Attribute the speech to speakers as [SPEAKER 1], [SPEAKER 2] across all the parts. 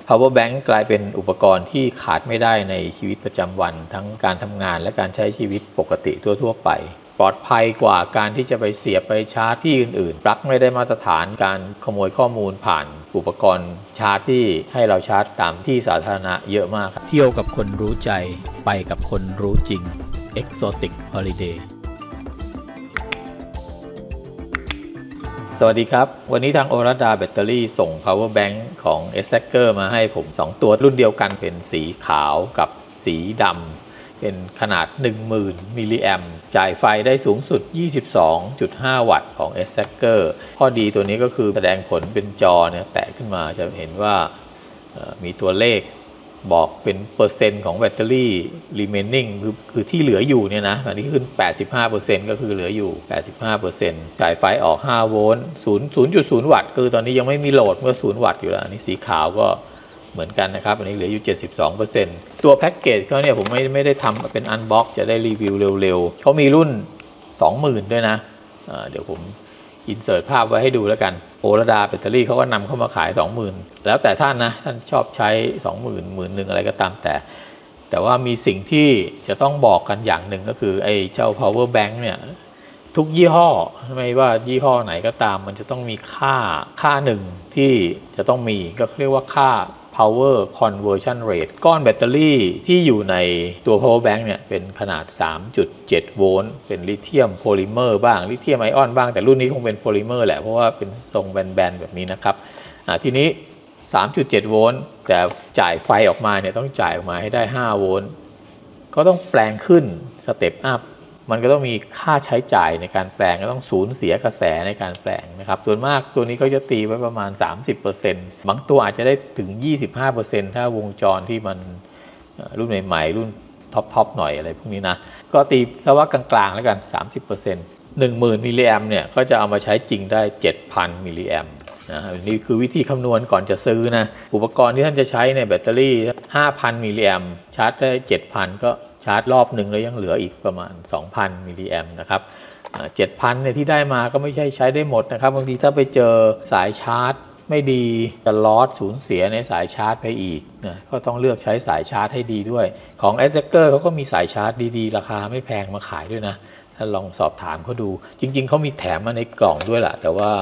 [SPEAKER 1] power bank กลายเป็นอุปกรณ์ที่ขาดไม่ได้ในชีวิตประจำวันทั้งการทำงานและการใช้ชีวิตปกติทั่วๆไปปลอดภัยกว่าการที่จะไปเสียบไปชาร์จที่อื่นๆปลั๊กไม่ได้มาตรฐานการขโมยข้อมูลผ่านอุปกรณ์ชาร์จที่ให้เราชาร์จตามที่สาธารณะเยอะมากเที่ยวกับคนรู้ใจไปกับคนรู้จริง Exotic Holidayสวัสดีครับวันนี้ทางโอราดาแบตเตอรี่ส่ง power bank ของ Exacker มาให้ผม2ตัวรุ่นเดียวกันเป็นสีขาวกับสีดำเป็นขนาด 10,000 มิลลิแอมป์จ่ายไฟได้สูงสุด 22.5 วัตต์ของ Exacker ข้อดีตัวนี้ก็คือแสดงผลเป็นจอเนี่ยแตะขึ้นมาจะเห็นว่ามีตัวเลขบอกเป็นเปอร์เซ็นต์ของแบตเตอรี่ remaining คือที่เหลืออยู่เนี่ยนะอันนี้ขึ้น 85% ก็คือเหลืออยู่ 85% จ่ายไฟออก5โวลต์ 0.0 วัตต์คือตอนนี้ยังไม่มีโหลดเมื่อ0วัตต์อยู่แล้วอันนี้สีขาวก็เหมือนกันนะครับอันนี้เหลืออยู่ 72% ตัวแพ็กเกจเขาเนี่ยผมไม่ได้ทำเป็นอันบ็อกจะได้รีวิวเร็วๆเขามีรุ่น 20,000 ด้วยนะเดี๋ยวผมอินเสิร์ตภาพไว้ให้ดูแล้วกันโอราดาแบตเตอรี่เขาก็นำเข้ามาขาย 20,000 แล้วแต่ท่านนะท่านชอบใช้ 20,000 11,000 อะไรก็ตามแต่ว่ามีสิ่งที่จะต้องบอกกันอย่างหนึ่งก็คือไอ้เจ้า power bank เนี่ยทุกยี่ห้อไม่ว่ายี่ห้อไหนก็ตามมันจะต้องมีค่าหนึ่งที่จะต้องมีก็เรียกว่าค่าpower conversion rate ก้อนแบตเตอรี่ที่อยู่ในตัว power bank เนี่ยเป็นขนาด 3.7 โวลต์เป็นลิเธียมโพลิเมอร์บ้างลิเธียมไอออนบ้างแต่รุ่นนี้คงเป็นโพลิเมอร์แหละเพราะว่าเป็นทรงแบนๆแบบนี้นะครับทีนี้ 3.7 โวลต์แต่จ่ายไฟออกมาเนี่ยต้องจ่ายออกมาให้ได้5โวลต์ก็ต้องแปลงขึ้นสเต็ปอัพมันก็ต้องมีค่าใช้จ่ายในการแปลงก็ต้องสูญเสียกระแสในการแปลงนะครับส่วนมากตัวนี้เขาจะตีไว้ประมาณ 30% บางตัวอาจจะได้ถึง 25% ถ้าวงจรที่มันรุ่นใหม่ๆรุ่นท็อปหน่อยอะไรพวกนี้นะก็ตีซะว่ากลางๆแล้วกัน 30% 10,000 มิลลิแอมป์เนี่ยก็จะเอามาใช้จริงได้ 7,000 มิลลิแอมป์นะนี่คือวิธีคำนวณก่อนจะซื้อนะอุปกรณ์ที่ท่านจะใช้ในแบตเตอรี่ 5,000 มิลลิแอมป์ชาร์จได้ 7,000 ก็ชาร์จรอบหนึ่งแล้วยังเหลืออีกประมาณ 2,000 มิลลิแอมป์นะครับ 7,000 เนี่ยที่ได้มาก็ไม่ใช่ใช้ได้หมดนะครับบางทีถ้าไปเจอสายชาร์จไม่ดีจะลอสสูญเสียในสายชาร์จไปอีกนะก็ต้องเลือกใช้สายชาร์จให้ดีด้วยของ Exacker เขาก็มีสายชาร์จดีๆราคาไม่แพงมาขายด้วยนะถ้าลองสอบถามเขาดูจริงๆเขามีแถมมาในกล่องด้วยแหละแต่ว่า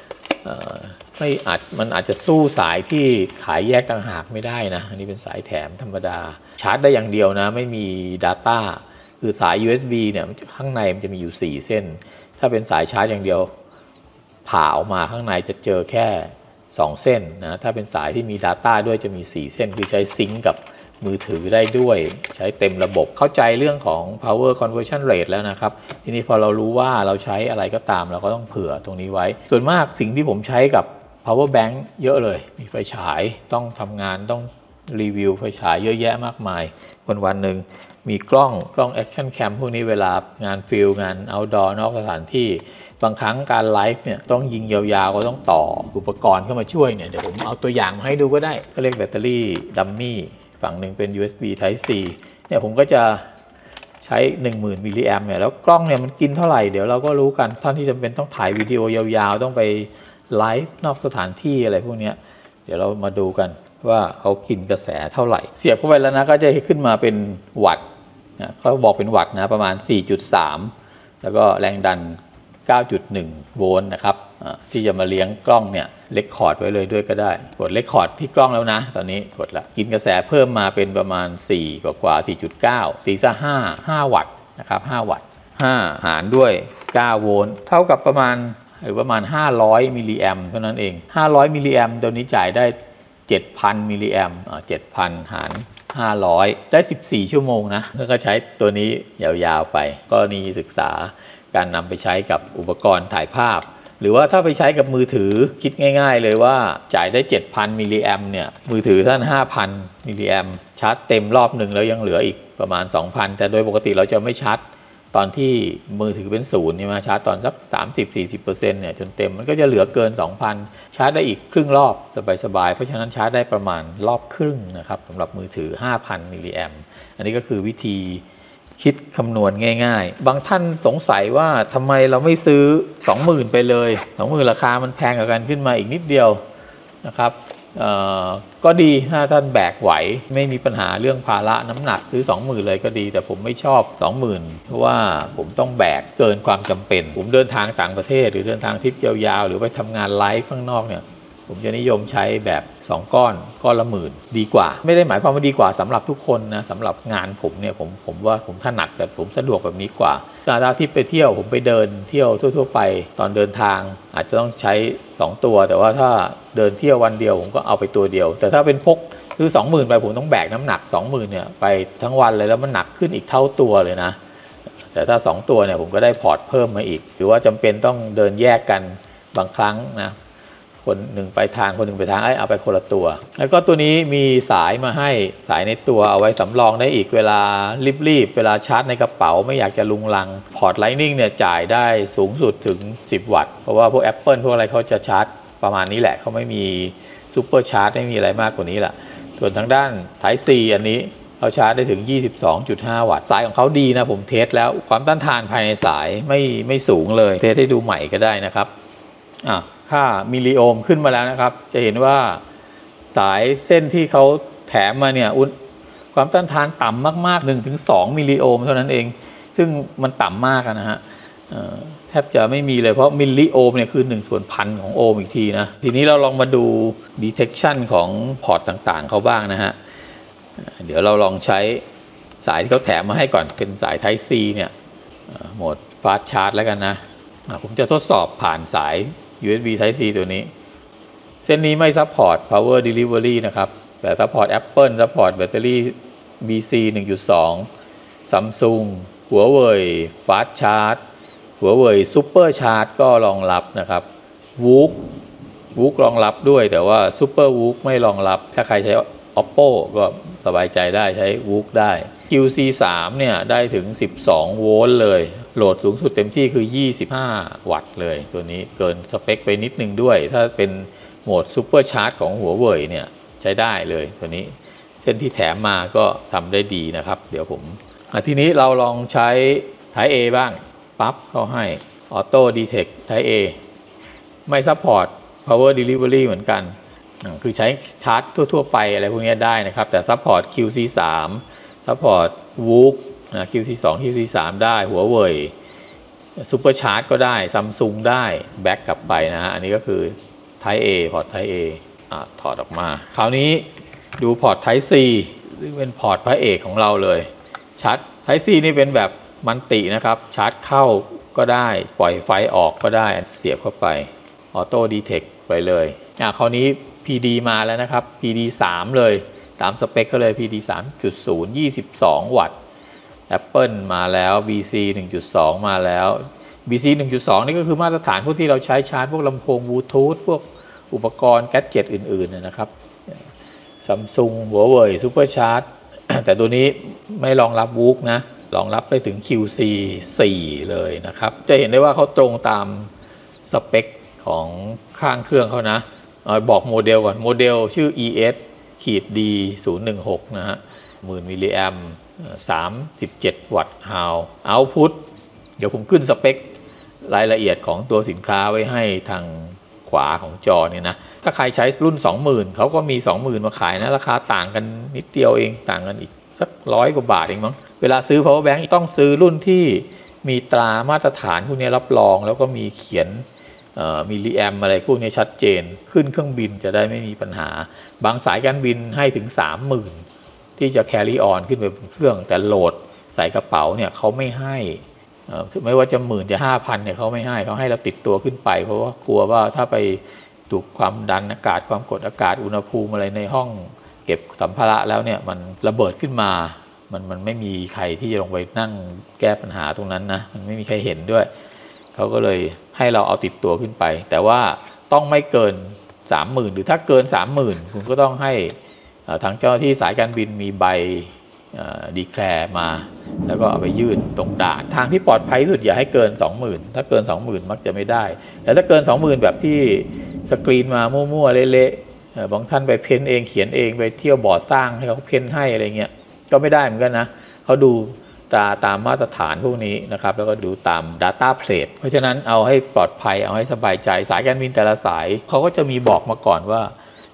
[SPEAKER 1] มันอาจจะสู้สายที่ขายแยกต่างหากไม่ได้นะอันนี้เป็นสายแถมธรรมดาชาร์จได้อย่างเดียวนะไม่มี Data คือสาย USB เนี่ยข้างในมันจะมีอยู่4เส้นถ้าเป็นสายชาร์จอย่างเดียวผ่าออกมาข้างในจะเจอแค่2เส้นนะถ้าเป็นสายที่มี Data ด้วยจะมี4เส้นคือใช้ซิงก์กับมือถือได้ด้วยใช้เต็มระบบเข้าใจเรื่องของ power conversion rate แล้วนะครับทีนี้พอเรารู้ว่าเราใช้อะไรก็ตามเราก็ต้องเผื่อตรงนี้ไว้ส่วนมากสิ่งที่ผมใช้กับ power bank เยอะเลยมีไฟฉายต้องทำงานต้องรีวิวไฟฉายเยอะแยะมากมายวันหนึ่งมีกล้อง action cam พวกนี้เวลางานฟิลงาน outdoor นอกสถานที่บางครั้งการไลฟ์เนี่ยต้องยิงยาวๆก็ต้องต่ออุปกรณ์เข้ามาช่วยเนี่ยเดี๋ยวผมเอาตัวอย่างมาให้ดูก็ได้ก็เรียกแบตเตอรี่ดัมมี่ฝั่งหนึ่งเป็น USB Type C เนี่ยผมก็จะใช้ 10,000 มิลลิแอมป์เนี่ยแล้วกล้องเนี่ยมันกินเท่าไหร่เดี๋ยวเราก็รู้กันท่านที่จำเป็นต้องถ่ายวิดีโอยาวๆต้องไปไลฟ์นอกสถานที่อะไรพวกนี้เดี๋ยวเรามาดูกันว่าเขากินกระแสเท่าไหร่เสียบเข้าไปแล้วนะก็จะขึ้นมาเป็นวัตต์นะเขาบอกเป็นวัตต์นะประมาณ 4.3 แล้วก็แรงดัน 9.1 โวลต์นะครับที่จะมาเลี้ยงกล้องเนี่ยเรคคอร์ดไว้เลยด้วยก็ได้กดเรคคอร์ดที่กล้องแล้วนะตอนนี้กดละกินกระแสเพิ่มมาเป็นประมาณ4กว่า 4.9 ตีซะ5วัตต์นะครับ5วัตต์5หารด้วย9โวลต์เท่ากับประมาณ500 มิลลิแอมป์เท่านั้นเอง500 มิลลิแอมป์ตัวนี้จ่ายได้ 7,000 มิลลิแอมป์7,000 หาร500ได้14ชั่วโมงนะแล้วก็ใช้ตัวนี้ยาวๆไปกรณีศึกษาการนำไปใช้กับอุปกรณ์ถ่ายภาพหรือว่าถ้าไปใช้กับมือถือคิดง่ายๆเลยว่าจ่ายได้ 7,000 มิลลิแอมป์เนี่ยมือถือท่าน 5,000 มิลลิแอมป์ชาร์จเต็มรอบหนึ่งแล้วยังเหลืออีกประมาณ 2,000 แต่โดยปกติเราจะไม่ชาร์จตอนที่มือถือเป็นศูนย์ใช่ไหมชาร์จตอนสัก 30-40% เนี่ยจนเต็มมันก็จะเหลือเกิน 2,000 ชาร์จได้อีกครึ่งรอบสบายๆเพราะฉะนั้นชาร์จได้ประมาณรอบครึ่งนะครับสำหรับมือถือ 5,000 มิลลิแอมป์อันนี้ก็คือวิธีคิดคำนวณง่ายๆบางท่านสงสัยว่าทำไมเราไม่ซื้อ 20,000 ไปเลย 20,000 ราคามันแพงกว่ากันขึ้นมาอีกนิดเดียวนะครับก็ดีถ้าท่านแบกไหวไม่มีปัญหาเรื่องภาระน้ำหนักซื้อ 20,000 เลยก็ดีแต่ผมไม่ชอบ 20,000 เพราะว่าผมต้องแบกเกินความจำเป็นผมเดินทางต่างประเทศหรือเดินทางทริปยาวๆหรือไปทำงานไลฟ์ข้างนอกเนี่ยผมจะนิยมใช้แบบ2ก้อนละ10,000ดีกว่าไม่ได้หมายความว่าดีกว่าสำหรับทุกคนนะสำหรับงานผมเนี่ยผมว่าผมถนัดแบบผมสะดวกแบบนี้กว่าถ้าที่ไปเที่ยวผมไปเดินเที่ยวทั่วๆไปตอนเดินทางอาจจะต้องใช้2ตัวแต่ว่าถ้าเดินเที่ยววันเดียวผมก็เอาไปตัวเดียวแต่ถ้าเป็นพกซื้อ 20,000 ไปผมต้องแบกน้ำหนัก 20,000 เนี่ยไปทั้งวันเลยแล้วมันหนักขึ้นอีกเท่าตัวเลยนะแต่ถ้า2ตัวเนี่ยผมก็ได้พอร์ตเพิ่มมาอีกหรือว่าจำเป็นต้องเดินแยกกันบางครั้งนะคนหนึ่งไปทางคนหนึ่งไปทางเอาไปคนละตัวแล้วก็ตัวนี้มีสายมาให้สายในตัวเอาไว้สำรองได้อีกเวลารีบเวลาชาร์จในกระเป๋าไม่อยากจะลุงลังพอร์ตไลนิ่งเนี่ยจ่ายได้สูงสุดถึง10 วัตต์เพราะว่าพวก Apple พวกอะไรเขาจะชาร์จประมาณนี้แหละเขาไม่มีซูเปอร์ชาร์จไม่มีอะไรมากกว่านี้แหละส่วนทางด้าน Type C อันนี้เขาชาร์จได้ถึง 22.5 วัตต์สายของเขาดีนะผมเทสแล้วความต้านทานภายในสายไม่สูงเลยเทสให้ดูใหม่ก็ได้นะครับค่ามิลลิโอห์มขึ้นมาแล้วนะครับจะเห็นว่าสายเส้นที่เขาแถมมาเนี่ยความต้านทานต่ำมากๆ 1-2 มิลลิโอห์มเท่านั้นเองซึ่งมันต่ำมากนะฮะแทบจะไม่มีเลยเพราะมิลลิโอห์มเนี่ยคือ1/1000ของโอห์มอีกทีนะทีนี้เราลองมาดู detection ของพอร์ตต่างๆเขาบ้างนะฮะเดี๋ยวเราลองใช้สายที่เขาแถมมาให้ก่อนเป็นสาย Type C เนี่ยโหมด Fast Charge แล้วกันนะผมจะทดสอบผ่านสาย USB Type C ตัวนี้เส้นนี้ไม่ซัพพอร์ต Power Delivery นะครับแต่ซัพพอร์ต Apple ซัพพอร์ตแบตเตอรี่ BC 1.2 Samsung Huawei Fast Charge Huawei Super Charge ก็รองรับนะครับ Whoop รองรับด้วยแต่ว่า Super Whoop ไม่รองรับถ้าใครใช้ Oppo ก็สบายใจได้ใช้ Whoop ได้ QC3 เนี่ยได้ถึง12 โวลต์เลยโหลดสูงสุดเต็มที่คือ25 วัตต์เลยตัวนี้เกินสเปคไปนิดนึงด้วยถ้าเป็นโหมดซูเปอร์ชาร์จของหัวเว่ยเนี่ยใช้ได้เลยตัวนี้เส้นที่แถมมาก็ทำได้ดีนะครับเดี๋ยวผมทีนี้เราลองใช้ Type A บ้างปั๊บเขาให้ Auto Detect Type A ไม่ซัพพอร์ต Power Delivery เหมือนกันคือใช้ชาร์จทั่วๆไปอะไรพวกนี้ได้นะครับแต่ซัพพอร์ต QC3 ซัพพอร์ต Whoop QC2 QC3 ได้หัวเว่ยซูเปอร์ชาร์จก็ได้ Samsung ได้แบ็กกลับไปนะฮะอันนี้ก็คือ Type A พอร์ต Type A ถอดออกมาคราวนี้ดูพอร์ต Type C ซึ่งเป็นพอร์ตพระเอกของเราเลยชาร์จ Type C นี่เป็นแบบมันตินะครับชาร์จเข้าก็ได้ปล่อยไฟออกก็ได้เสียบเข้าไปออโต้ดีเทคไปเลยคราวนี้ PD มาแล้วนะครับ PD 3เลยตามสเปคก็เลย PD 3.0 22 วัตต์ Apple มาแล้ว BC 1.2 มาแล้ว BC 1.2 นี่ก็คือมาตรฐานพวกที่เราใช้ชาร์จพวกลำโพงบลูทูธพวกอุปกรณ์แกดเจ็ตอื่นๆนะครับ Samsung Huawei Super Charge แต่ตัวนี้ไม่รองรับ Whoop นะรองรับได้ถึง QC 4 เลยนะครับจะเห็นได้ว่าเขาตรงตามสเปคของข้างเครื่องเขานะบอกโมเดลก่อนโมเดลชื่อ ES-D 016นะฮะ10,000 มิลลิแอมป์37 วัตต์ฮาวเอาท์พุตเดี๋ยวผมขึ้นสเปครายละเอียดของตัวสินค้าไว้ให้ทางขวาของจอเนี่ยนะถ้าใครใช้รุ่น 20,000 เขาก็มี 20,000 มาขายนะราคาต่างกันนิดเดียวเองต่างกันอีกสัก100 กว่าบาทเองมั้งเวลาซื้อ power bank ต้องซื้อรุ่นที่มีตรามาตรฐานพวกนี้รับรองแล้วก็มีเขียนมิลลิแอมอะไรพวกนี้ชัดเจนขึ้นเครื่องบินจะได้ไม่มีปัญหาบางสายการบินให้ถึง 30,000 ที่จะ carry on ขึ้นไปบนเครื่องแต่โหลดใส่กระเป๋าเนี่ยเขาไม่ให้ไม่ว่าจะ10,000 จะ 5,000 เนี่ยเขาไม่ให้เขาให้เราติดตัวขึ้นไปเพราะว่ากลัวว่าถ้าไปถูกความดันอากาศความกดอากาศอุณหภูมิอะไรในห้องเก็บสัมภาระแล้วเนี่ยมันระเบิดขึ้นมามันไม่มีใครที่จะลงไปนั่งแก้ปัญหาตรงนั้นนะมันไม่มีใครเห็นด้วยเขาก็เลยให้เราเอาติดตัวขึ้นไปแต่ว่าต้องไม่เกิน 30,000 หรือถ้าเกิน 30,000 คุณก็ต้องให้ทางเจ้าหน้าที่สายการบินมีใบดีแคลร์มาแล้วก็เอาไปยื่นตรงด่านทางที่ปลอดภัยที่สุดอย่าให้เกิน 20,000 ถ้าเกิน 20,000 มักจะไม่ได้แต่ถ้าเกิน 20,000 แบบที่สกรีนมามั่วๆเละๆบางท่านไปเพ้นเองเขียนเองไปเที่ยวบอร์ดสร้างให้เขาเพ้นให้อะไรเงี้ยก็ไม่ได้เหมือนกันนะเขาดูตามมาตรฐานพวกนี้นะครับแล้วก็ดูตาม Data Plate เพราะฉะนั้นเอาให้ปลอดภัยเอาให้สบายใจสายการบินแต่ละสายเขาก็จะมีบอกมาก่อนว่า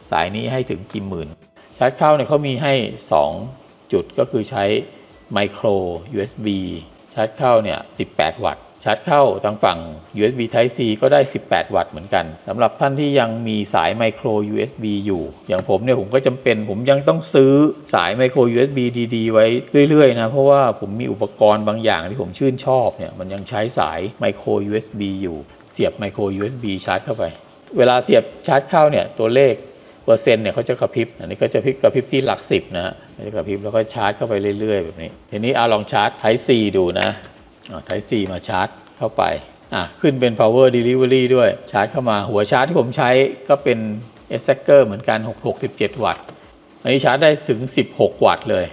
[SPEAKER 1] สายนี้ให้ถึงกี่หมื่นชาร์จเข้าเนี่ยเขามีให้2จุดก็คือใช้ไมโคร USB ชาร์จเข้าเนี่ย18 วัตต์ชาร์จเข้าทางฝั่ง USB Type C ก็ได้18 วัตต์เหมือนกันสำหรับท่านที่ยังมีสายไมโคร USB อยู่อย่างผมเนี่ยผมก็จำเป็นผมยังต้องซื้อสายไมโคร USB ดีๆไว้เรื่อยๆนะเพราะว่าผมมีอุปกรณ์บางอย่างที่ผมชื่นชอบเนี่ยมันยังใช้สายไมโคร USB อยู่เสียบไมโคร USB ชาร์จเข้าไปเวลาเสียบชาร์จเข้าเนี่ยตัวเลขเปอร์เซ็นต์เนี่ยเขาจะกระพริบอันนี้ก็จะกระพริบที่หลัก10นะฮะจะกระพริบแล้วก็ชาร์จเข้าไปเรื่อยๆแบบนี้ทีนี้ลองชาร์จ Type C ดูนะType C มาชาร์จเข้าไปขึ้นเป็น power delivery ด้วยชาร์จเข้ามาหัวชาร์จที่ผมใช้ก็เป็น Exacer เหมือนกัน16-17 วัตต์อันนี้ชาร์จได้ถึง16 วัตต์เลย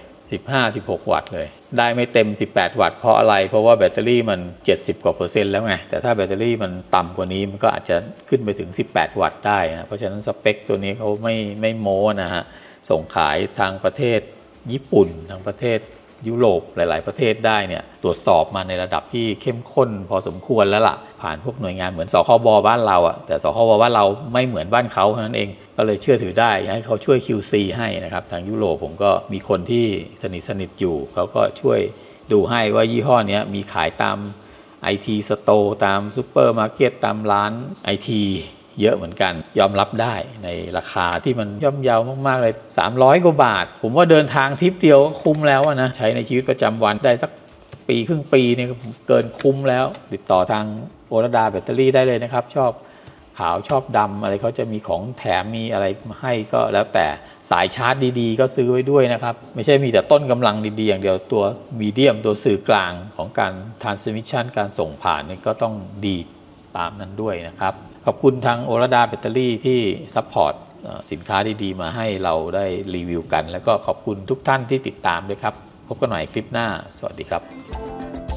[SPEAKER 1] 15-16 วัตต์เลยได้ไม่เต็ม18 วัตต์เพราะอะไรเพราะว่าแบตเตอรี่มัน70 กว่า%แล้วไงแต่ถ้าแบตเตอรี่มันต่ำกว่านี้มันก็อาจจะขึ้นไปถึง18 วัตต์ได้นะเพราะฉะนั้นสเปคตัวนี้เขาไม่โม้นะฮะส่งขายทางประเทศญี่ปุ่นทางประเทศยุโรปหลายๆประเทศได้เนี่ยตรวจสอบมาในระดับที่เข้มข้นพอสมควรแล้วล่ะผ่านพวกหน่วยงานเหมือนสคบบ้านเราแต่สคบบ้านเราไม่เหมือนบ้านเขาเท่านั้นเองก็เลยเชื่อถือได้ให้เขาช่วย QC ให้นะครับทางยุโรปผมก็มีคนที่สนิทอยู่เขาก็ช่วยดูให้ว่ายี่ห้อนี้มีขายตาม IT Store ตามซูเปอร์มาร์เก็ตตามร้าน ITเยอะเหมือนกันยอมรับได้ในราคาที่มันย่อมเยาวมากๆเลย300 กว่าบาทผมว่าเดินทางทริปเดียวก็คุ้มแล้วนะใช้ในชีวิตประจำวันได้สักปีครึ่งปีเนี่ยเกินคุ้มแล้วติดต่อทางโอรดาแบตเตอรี่ได้เลยนะครับชอบขาวชอบดำอะไรเขาจะมีของแถมมีอะไรมาให้ก็แล้วแต่สายชาร์จดีๆก็ซื้อไว้ด้วยนะครับไม่ใช่มีแต่ต้นกำลังดีๆอย่างเดียวตัวมีเดียมตัวสื่อกลางของการ transmission การส่งผ่านนี่ก็ต้องดีตามนั้นด้วยนะครับขอบคุณทางโอรดาแบตเตอรี่ที่ซัพพอร์ตสินค้าดีๆมาให้เราได้รีวิวกันแล้วก็ขอบคุณทุกท่านที่ติดตามด้วยครับพบกันใหม่คลิปหน้าสวัสดีครับ